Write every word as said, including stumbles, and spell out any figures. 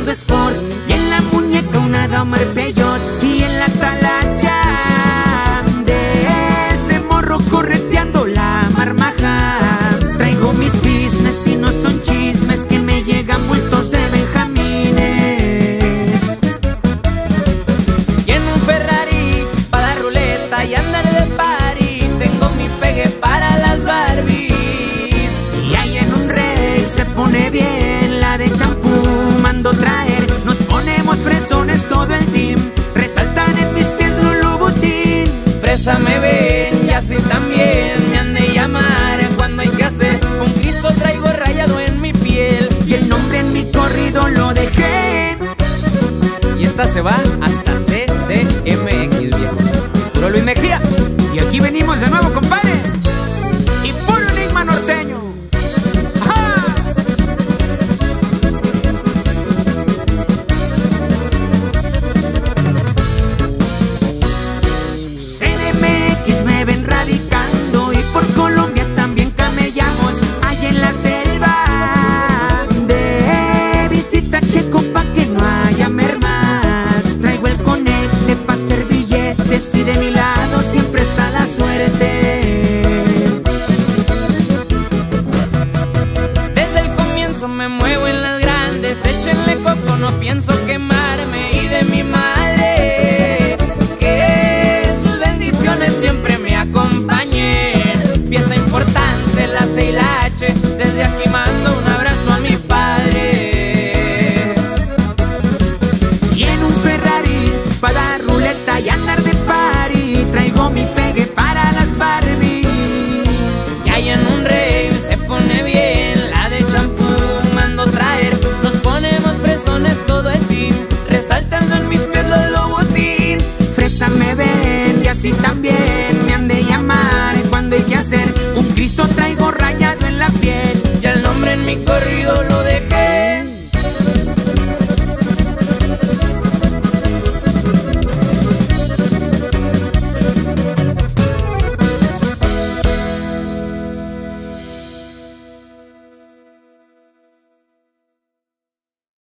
usando sport, y en la muñeca una Dahmer Peyot, y en la talacha de este morro correteando la marmaja. Traigo mis business y no son chismes, que me llegan bultos de benjamines. Y en un Ferrari para la ruleta y andar de party, tengo mi pegue para las Barbies. Y ahí en un rey se pone bien la de champú, mando traer. Nos ponemos fresones todo el team, resaltan en mis pies Lulubutín. Fresa me ven y así también me han de llamar cuando hay que hacer un Cristo. Traigo rayado en mi piel y el nombre en mi corrido lo dejé. Y esta se va hasta C D M X, viejo. Puro Luis Mejía. Y aquí venimos de nuevo, compadre. Y puro enigma norteño. ¡Ajá! C D M X me ven radicando, y por Colombia también camellamos. Allá en la selva de visita Checo pa' que no haya mermas. Traigo el conecte pa' hacer billetes, y de mi lado siempre está la suerte. Desde el comienzo me muevo en las grandes, échenle coco, no pienso quemarme. Y de mi madre, que sus bendiciones siempre me acompañen. Pieza importante la C y la H, desde aquí mando